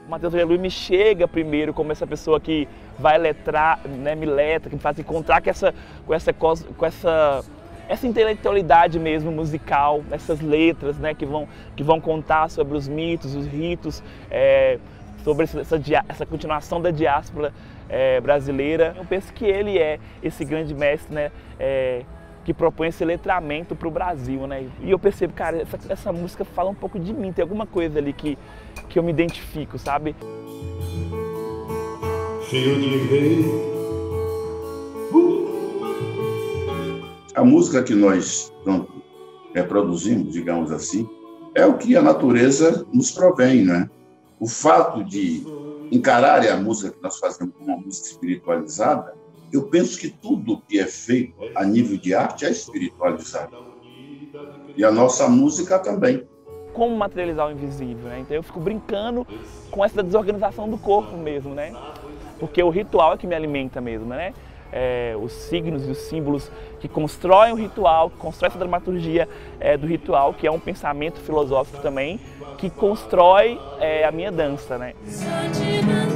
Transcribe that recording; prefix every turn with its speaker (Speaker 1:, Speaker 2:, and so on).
Speaker 1: Mateus Aleluia me chega primeiro como essa pessoa que vai letrar, né, me letra, que me faz encontrar com essa intelectualidade mesmo musical, essas letras, né, que vão contar sobre os mitos, os ritos, sobre essa continuação da diáspora brasileira. Eu penso que ele é esse grande mestre, né, que propõe esse letramento para o Brasil, né? E eu percebo, cara, essa música fala um pouco de mim, tem alguma coisa ali que eu me identifico, sabe?
Speaker 2: Filho de rei.
Speaker 3: A música que nós reproduzimos, digamos assim, é o que a natureza nos provém, né? O fato de encarar a música que nós fazemos como uma música espiritualizada, eu penso que tudo que é feito a nível de arte é espiritualizado. E a nossa música também.
Speaker 1: Como materializar o invisível, né? Então eu fico brincando com essa desorganização do corpo mesmo, né? Porque o ritual é que me alimenta mesmo, né? Os signos e os símbolos que constroem o ritual, que constroem essa dramaturgia do ritual, que é um pensamento filosófico também, que constrói a minha dança, né?